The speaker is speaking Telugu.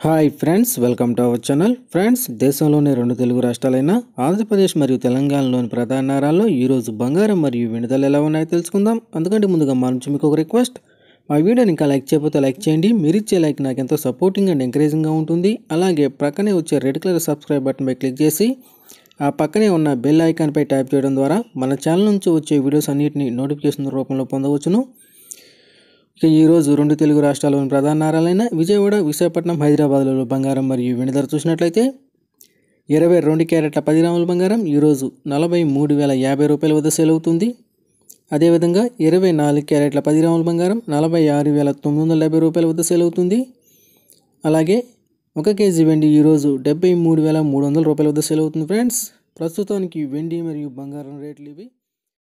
Hi friends, welcome to our channel. Friends, దేశంలోని రెండు తెలుగు రాష్ట్రాలైన ఆంధ్రప్రదేశ్ మరియు తెలంగాణలోని ప్రధాన నగరాల్లో ఈరోజు బంగారం మరియు వెండి ధరలు ఎలా ఉన్నాయో తెలుసుకుందాం. అందుకంటే ముందుగా మా నుంచి మీకు ఒక రిక్వెస్ట్, మా వీడియోని ఇంకా లైక్ చేయకపోతే లైక్ చేయండి. మీరు ఇచ్చే లైక్ నాకు ఎంతో సపోర్టింగ్ అండ్ ఎంకరేజింగ్గా ఉంటుంది. అలాగే ప్రక్కనే వచ్చే రెడ్ కలర్ సబ్స్క్రైబ్ బటన్పై క్లిక్ చేసి ఆ పక్కనే ఉన్న బెల్ ఐకాన్పై ట్యాప్ చేయడం ద్వారా మన ఛానల్ నుంచి వచ్చే వీడియోస్ అన్నిటిని నోటిఫికేషన్ రూపంలో పొందవచ్చును. ఇక ఈరోజు రెండు తెలుగు రాష్ట్రాల్లోని ప్రధాన నగరాలైన విజయవాడ, విశాఖపట్నం, హైదరాబాద్లలో బంగారం మరియు వెండి ధర చూసినట్లయితే 22 క్యారెట్ల 10 గ్రాముల బంగారం ఈరోజు 43,050 రూపాయల వద్ద సేల్ అవుతుంది. అదేవిధంగా 24 క్యారెట్ల 10 గ్రాముల బంగారం 46,950 రూపాయల వద్ద సేల్ అవుతుంది. అలాగే 1 కేజీ వెండి ఈరోజు 73,300 రూపాయల వద్ద సేల్ అవుతుంది. ఫ్రెండ్స్, ప్రస్తుతానికి వెండి మరియు బంగారం రేట్లు ఇవి.